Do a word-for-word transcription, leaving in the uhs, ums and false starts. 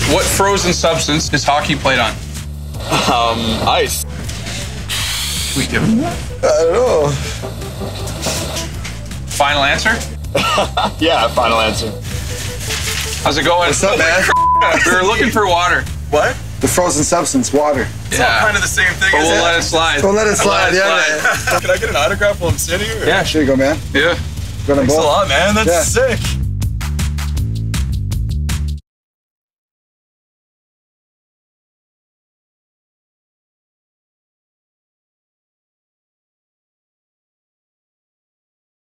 What frozen substance is hockey played on? Um, ice. We give him that? I don't know. Final answer? Yeah, final answer. How's it going? What's up, man? We were looking for water. What? The frozen substance, water. It's all kind of the same thing, But isn't we'll it? let it slide. Don't let it slide, Let it yeah, slide. man. Can I get an autograph while I'm sitting here? Yeah, Here you go, man. yeah. Got a Thanks a bowl. lot, man. That's Yeah. sick.